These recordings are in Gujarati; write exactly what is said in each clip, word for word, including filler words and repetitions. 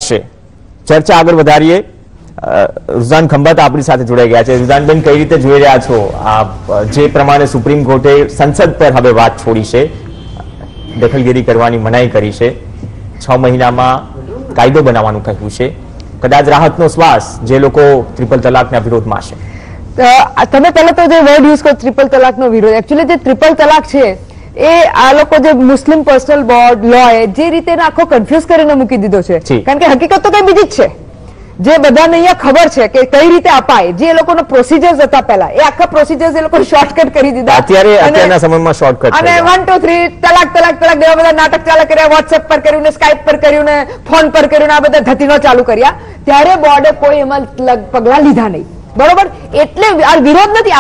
વધશે. ચર્ચા આગળ વધારીએ. રુઝાન ખંભાતા આપણી સાથે જોડાઈ ગયા છે. રુઝાનબેન, કઈ રીતે જોઈ રહ્યા છો આ જે પ્રમાણે સુપ્રીમ કોર્ટે સંસદ પર હવે વાત છોડી છે, દખલગીરી કરવાની મનાઈ કરી છે, છ મહિનામાં કાયદો બનાવવાનું કહ્યું છે, કદાચ રાહતનો શ્વાસ જે લોકો ટ્રિપલ તલાકના વિરોધમાં છે? તમે પહેલા તો જે વર્ડ યુઝ કરો ટ્રિપલ તલાકનો વિરોધ, એકચ્યુઅલી જે ટ્રિપલ તલાક છે એ આ લોકો જે મુસ્લિમ પર્સનલ બોર્ડ લો જે રીતે આખો કન્ફ્યુઝ કરીને મૂકી દીધો છે, કારણ કે હકીકત તો કઈ બીજી જ છે. જે બધાને અહીંયા ખબર છે કે કઈ રીતે અપાય, જે લોકોનો પ્રોસિજર્સ હતા પહેલા એ આખા પ્રોસિજર્સ એ લોકો શોર્ટકટ કરી દીધા. અત્યારે અત્યારના સમયમાં શોર્ટકટ અને વન ટુ થ્રી તલાક તલાક તલાક એવા બધા નાટક ચાલુ કર્યા, વોટ્સએપ પર કર્યું ને સ્કાઇપ પર કર્યું ને ફોન પર કર્યું ને આ બધા ધતીનો ચાલુ કર્યા. ત્યારે બોર્ડે કોઈ એમાં પગલા લીધા નહીં. બરોબર, એટલે આ વિરોધ નથી.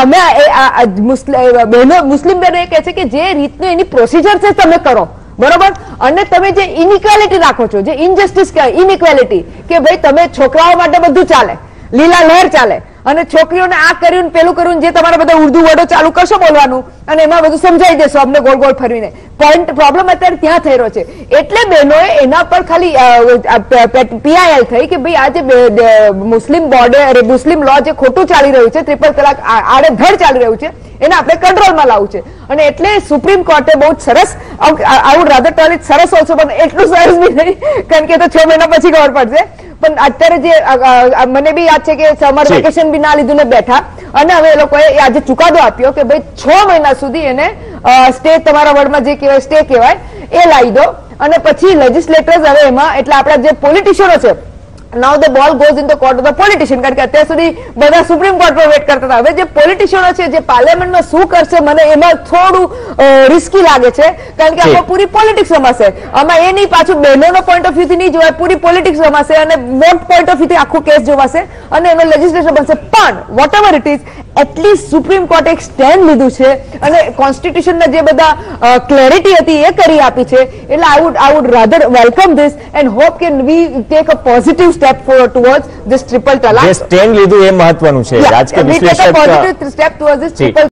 અમે બહેનો મુસ્લિમ બહેનો એ કહે છે કે જે રીતનું એની પ્રોસિજર છે તમે કરો, બરોબર. અને તમે જે ઇનઇક્વાલિટી રાખો છો, જે ઇનજસ્ટિસ ઇનઇક્વાલિટી, કે ભાઈ તમે છોકરાઓ માટે બધું ચાલે, લીલા લહેર ચાલે, અને છોકરીઓને આ કર્યું પેલું કર્યું, જે તમારા બધા ઉર્દુ વર્ડો ચાલુ કરશો બોલવાનું અને એમાં બધું સમજાઈ દેશો અમને ગોળ ગોળ ફરીને. પોઈન્ટ પ્રોબ્લેમ અત્યારે ત્યાં થઈ રહ્યો છે. એટલે બહેનોએ એના પર ખાલી પીઆઈએલ થઈ કે ભાઈ આ જે મુસ્લિમ બોર્ડર મુસ્લિમ લો જે ખોટું ચાલી રહ્યું છે, ટ્રિપલ તલાક આડેધડ ચાલી રહ્યું છે, એને આપણે કંટ્રોલમાં લાવવું છે. અને એટલે સુપ્રીમ કોર્ટે બહુ સરસ, I would rather call it સરસ ઓલ્સો, પણ એટલું સરસ બી નહીં, કારણ કે તો છ મહિના પછી ખબર પડશે. પણ અત્યારે જે મને બી યાદ છે કે સમર વેકેશન બી ના લીધું ને બેઠા, અને હવે એ લોકોએ આજે ચુકાદો આપ્યો કે ભાઈ છ મહિના સુધી એને સ્ટે, તમારા વર્ડમાં જે કહેવાય સ્ટે કહેવાય, એ લાવી દો. અને પછી લેજિસ્લેટર્સ હવે એમાં, એટલે આપણા જે પોલિટિશિયનો છે, now the ball goes in the court of the politician, કારણ કે અત્યાર સુધી બધા સુપ્રીમ કોર્ટ પર વેટ કરતા હતા. હવે જે પોલિટિશિયનો છે જે પાર્લામેન્ટમાં શું કરશે, મને એમાં થોડું રિસ્કી લાગે છે, કારણ કે આમાં પૂરી પોલિટિક્સ રમાશે. આમાં એ નહીં, પાછું બહેનોનો પોઈન્ટ ઓફ વ્યૂ થી નહીં જોવાય, પૂરી પોલિટિક્સ રમાશે અને વોટ પોઈન્ટ ઓફ વ્યૂ થી આખું કેસ જોવાશે અને એનો લેજિસ્લેશન બનશે. પણ whatever it is, at least supreme કોર્ટે એક સ્ટેન્ડ લીધું છે અને કોન્સ્ટિટ્યુશનના જે બધા ક્લેરિટી હતી એ કરી આપી છે. એટલે I would I would rather welcome this and hope કે we take a positive step forward towards this triple talaq. જે સ્ટેન્ડ લીધું એ મહત્વનું છે. રાજકીય વિશ્લેષક positive step towards this triple